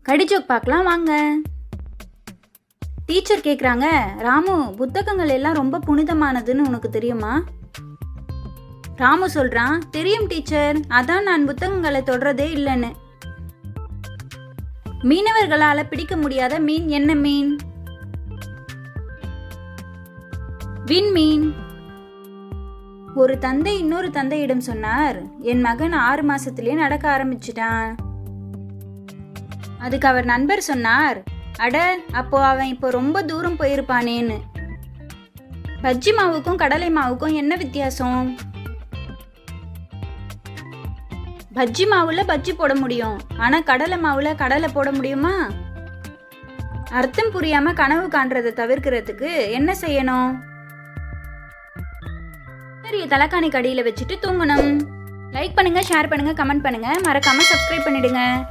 கடி ஜோக் பார்க்கலாம் வாங்க. டீச்சர் கேட்குறாங்க, ராமு புத்தகங்கள் எல்லாம் ரொம்ப புனிதமானதுன்னு உனக்கு தெரியுமா? ராமு சொல்றான், தெரியும் டீச்சர், அதான் நான் புத்தகங்களை தொடறதே இல்லைன்னு. மீனவர்களால பிடிக்க முடியாத மீன் என்ன மீன்? விண்மீன். ஒரு தந்தை இன்னொரு தந்தையிடம் சொன்னார், என் மகன் 6 மாசத்திலேயே நடக்க ஆரம்பிச்சிட்டான். அதுக்கு அவர் நண்பர் சொன்னார், அட அப்போ அவன் இப்போ ரொம்ப தூரம் போயிருப்பானேன்னு. பஜ்ஜி மாவுக்கும் கடலை மாவுக்கும் என்ன வித்தியாசம்? பஜ்ஜி மாவுல பஜ்ஜி போட முடியும், ஆனா கடலை மாவுல கடலை போட முடியுமா? அர்த்தம் புரியாம கனவு காண்றதை தவிர்க்கிறதுக்கு என்ன செய்யணும்? பெரிய தலைக்காணி கடியில வச்சுட்டு தூங்கணும். லைக் பண்ணுங்க, ஷேர் பண்ணுங்க, கமெண்ட் பண்ணுங்க, மறக்காம சப்ஸ்கிரைப் பண்ணிடுங்க.